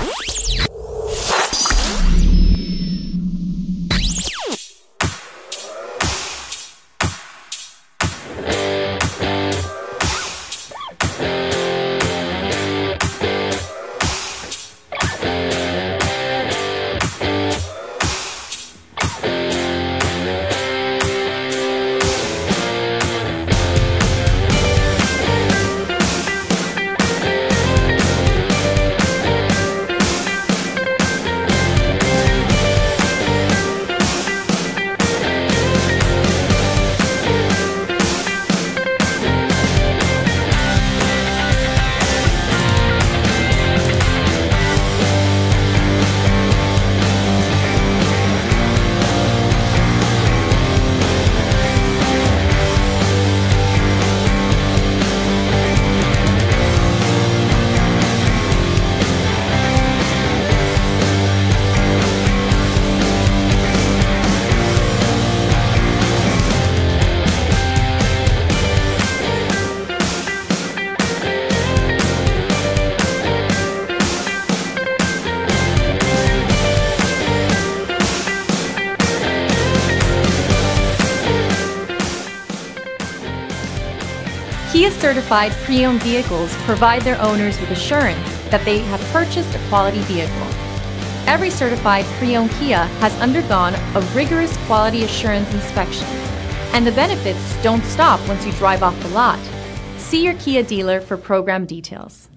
Kia certified pre-owned vehicles provide their owners with assurance that they have purchased a quality vehicle. Every certified pre-owned Kia has undergone a rigorous quality assurance inspection, and the benefits don't stop once you drive off the lot. See your Kia dealer for program details.